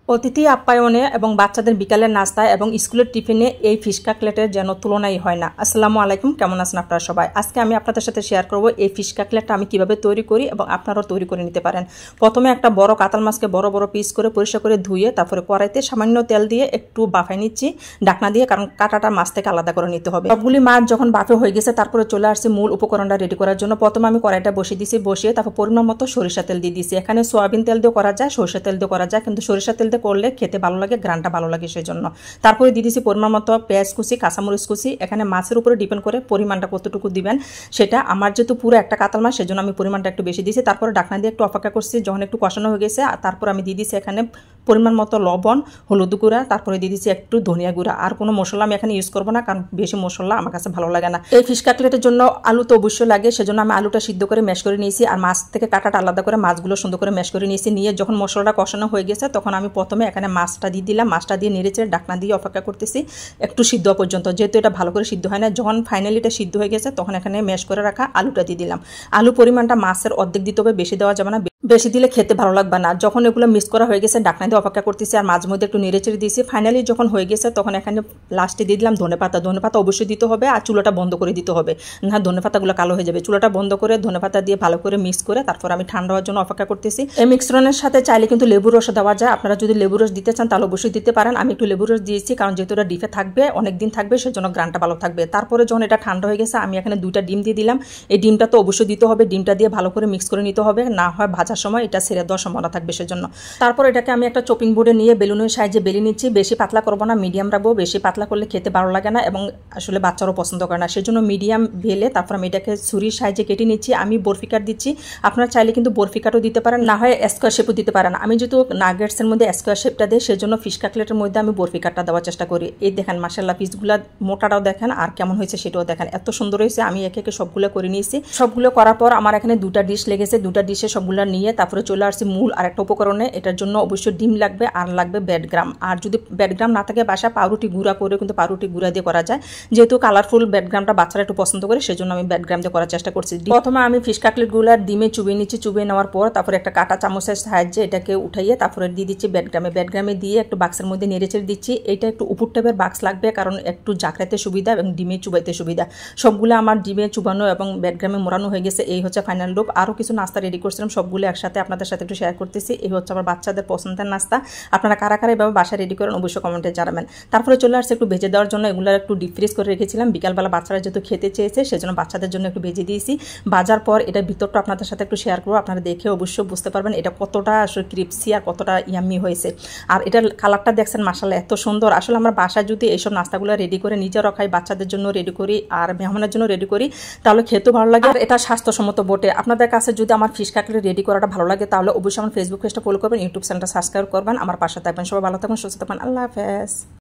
অতিথি আপ্যায়নে এবং বাচ্চাদের বিকালের নাস্তায় এবং স্কুলের টিফিনে এই ফিশ কাটলেটের যেন তুলনাই হয় না। আসসালামু আলাইকুম, কেমন আছেন আপনারা সবাই? আজকে আমি আপনাদের সাথে শেয়ার করব এই ফিশ কাটলেটটা আমি কিভাবে তৈরি করি এবং আপনারাও তৈরি করে নিতে পারেন। প্রথমে একটা বড় কাতাল মাছকে বড় বড় পিস করে পরিষ্কার করে ধুয়ে তারপরে কড়াইতে সামান্য তেল দিয়ে একটু বাফাই নিচ্ছি ঢাকনা দিয়ে, কারণ কাঁটাটা মাছ থেকে আলাদা করে নিতে হবে। সবগুলি মাছ যখন বাফে হয়ে গেছে তারপরে চলে আসছে মূল উপকরণটা রেডি করার জন্য। প্রথমে আমি কড়াইটা বসিয়ে দিয়েছি, বসিয়ে তারপর পরিমাণ মতো সরিষা তেল দিয়ে দিয়েছি। এখানে সয়াবিন তেল দিয়ে করা যায়, সরিষা তেল দিয়ে করা যায়, কিন্তু সরিষা তেল দিয়ে করলে খেতে ভালো লাগে, গ্রানটা ভালো লাগে সেই জন্য। তারপরে দিয়ে দিয়েছি পরিমাণ মতো পেঁয়াজ কুচি, কাঁচামরিচ কুচি। এখানে মাছের উপরে ডিপেন্ড করে পরিমাণটা কতটুকু দিবেন সেটা। আমার যেহেতু পুরো একটা কাতাল মাছ সেজন্য আমি পরিমাণটা একটু বেশি দিয়েছি। তারপরে ঢাকনা দিয়ে একটু অপেক্ষা করছি, যখন একটু কষানো হয়ে গেছে তারপর আমি দিয়ে দিয়েছি এখানে পরিমাণ মতো লবণ, হলুদ গুঁড়া, তারপরে দিয়ে দিচ্ছি একটু ধনিয়া গুঁড়া। আর কোনো মশলা আমি এখানে ইউজ করবো না, কারণ বেশি মশলা আমার কাছে ভালো লাগে না। এই ফিশ কাটলেটের জন্য আলু তো অবশ্যই লাগে, সেজন্য আমি আলুটা সিদ্ধ করে ম্যাশ করে নিয়েছি, আর মাছ থেকে কাটাটা আলাদা করে মাছগুলো সুন্দর করে ম্যাশ করে নিয়েছি। নিয়ে যখন মশলাটা কষানো হয়ে গেছে তখন আমি প্রথমে এখানে মাছটা দিয়ে দিলাম। মাছটা দিয়ে নেড়েচেড়ে ঢাকনা দিয়ে অপেক্ষা করতেছি একটু সিদ্ধ পর্যন্ত, যেহেতু এটা ভালো করে সিদ্ধ হয় না। যখন ফাইনালি এটা সিদ্ধ হয়ে গেছে তখন এখানে ম্যাশ করে রাখা আলুটা দিয়ে দিলাম। আলু পরিমাণটা মাছের অর্ধেক দিতে হবে, বেশি দেওয়া যাবে না, বেশি দিলে খেতে ভালো লাগবে না। যখন এগুলো মিক্স করা হয়ে গেছে ঢাকনা দিয়ে অপেক্ষা করতেছি, আর মাঝে মধ্যে একটু নেড়েচেড়ে দিয়েছি। ফাইনালি যখন হয়ে গেছে তখন এখানে লাস্টে দিয়ে দিলাম ধনেপাতা। ধনেপাতা অবশ্যই দিতে হবে, আর চুলাটা বন্ধ করে দিতে হবে, না ধনেপাতাগুলো কালো হয়ে যাবে। চুলাটা বন্ধ করে ধনেপাতা দিয়ে ভালো করে মিক্স করে তারপর আমি ঠান্ডা হওয়ার জন্য অপেক্ষা করতেছি। এই মিশ্রণের সাথে চাইলে কিন্তু লেবুর রস দেওয়া যায়, আপনারা যদি লেবুর রস দিতে চান তাহলে অবশ্যই দিতে পারেন। আমি একটু লেবুর রস দিয়েছি, কারণ যেহেতু এটা ডিপে থাকবে অনেক দিন থাকবে সেজন্য গ্রানটা ভালো থাকবে। তারপরে যখন এটা ঠান্ডা হয়ে গেছে আমি এখানে 2টা ডিম দিয়ে দিলাম। এই ডিমটা তো অবশ্যই দিতে হবে, ডিমটা দিয়ে ভালো করে মিক্স করে নিতে হবে, না হয় ভাজার সময় এটা ছেড়ে দেওয়ার সম্ভাবনা থাকবে সেজন্য। তারপর এটাকে আমি একটা চপিং বোর্ডে নিয়ে বেলুনের সাইজে বেলে নিচ্ছি। বেশি পাতলা করবো না, মিডিয়াম রাখবো। বেশি পাতলা করলে খেতে ভালো লাগে না এবং আসলে বাচ্চারাও পছন্দ করে না, সেজন্য মিডিয়াম বেলে তারপর আমি এটাকে ছুরির সাইজে কেটে নিচ্ছি। আমি বরফি কাট দিচ্ছি, আপনারা চাইলে কিন্তু বরফি কাটও দিতে পারেন, না হয় স্কোয়ার শেপও দিতে পারেন। আমি যেহেতু নাগেটসের মধ্যে স্কোয়ার শেপটা দিই সেজন্য ফিশ কাটলেটের মধ্যে আমি বরফি কাটটা দেওয়ার চেষ্টা করি। এই দেখেন মাশাআল্লাহ পিসগুলো মোটাটাও দেখেন আর কেমন হয়েছে সেটাও দেখেন, এত সুন্দর হয়েছে। আমি একে একে সবগুলো করে নিয়েছি। সবগুলো করার পর আমার এখানে 2টা ডিশ লেগেছে। 2টা ডিশে সবগুলো নিয়ে তারপরে চলে আসছি মূল আর একটা উপকরণে। এটার জন্য অবশ্যই ডিম লাগবে আর লাগবে ব্রেডগ্রাম। আর যদি ব্রেডগ্রাম না থাকে বাসা পাউরুটি গুঁড়া করে কিন্তু পাউরুটি গুঁড়া দিয়ে করা যায়। যেহেতু কালারফুল ব্রেডগ্রামটা বাচ্চারা একটু পছন্দ করে সেজন্য আমি ব্রেডগ্রাম দিয়ে করার চেষ্টা করছি। প্রথমে আমি ফিশ কাটলেটগুলো ডিমে চুবিয়ে নিচ্ছি। চুবিয়ে নেওয়ার পর তারপরে একটা কাঁটা চামচের সাহায্যে এটাকে উঠাইয়ে তারপরে দিয়ে দিচ্ছি ব্রেডগ্রামে। ব্রেডগ্রামে দিয়ে একটু বাক্সের মধ্যে নেড়েচেড়ে দিচ্ছি। এটা একটু উপর টাইপের বাক্স লাগবে, কারণ একটু জাকড়াতে সুবিধা এবং ডিমে চুবাইতে সুবিধা। সবগুলো আমার ডিমে চুবানো এবং ব্রেডগ্রামে মোড়ানো হয়ে গেছে। এই হচ্ছে ফাইনাল লুক। আরও কিছু নাস্তা রেডি করছিলাম, সবগুলো একসাথে আপনাদের সাথে একটু শেয়ার করতেছি। এই হচ্ছে আমার বাচ্চাদের পছন্দের নাস্তা। আপনারা কারা কারা এভাবে বাসায় রেডি করেন অবশ্যই কমেন্টে জানাবেন। তারপরে চলে আসছে একটু ভেজে দেওয়ার জন্য। এগুলো একটু ডিপ ফ্রিজ করে রেখেছিলাম, বিকালবেলা বাচ্চারা যেহেতু খেতে চেয়েছে সেজন্য বাচ্চাদের জন্য একটু ভেজে দিয়েছি। ভাজার পর এটার ভিতরটা আপনাদের সাথে একটু শেয়ার করবো, আপনারা দেখে অবশ্যই বুঝতে পারবেন এটা কতটা আসলে ক্রিপসি আর কতটা ইয়াম্মি হয়েছে। আর এটার কালারটা দেখছেন মাশাআল্লাহ এত সুন্দর। আসলে আমরা বাসায় যদি এইসব নাস্তাগুলো রেডি করে নিজেরা খাই, বাচ্চাদের জন্য রেডি করি আর মেহমানের জন্য রেডি করি, তাহলে খেতেও ভালো লাগে আর এটা স্বাস্থ্যসম্মত বটে। আপনাদের কাছে যদি আমার ফিশ কাটলেট রেডি করাটা ভালো লাগে তাহলে অবশ্যই আমার ফেসবুক পেজটা ফলো করবেন, ইউটিউব চ্যানেলটা সাবস্ক্রাইব করবেন, আমার পাশে থাকবেন। সবাই ভালো থাকবেন, সুস্থ থাকবেন। আল্লাহ হাফেজ।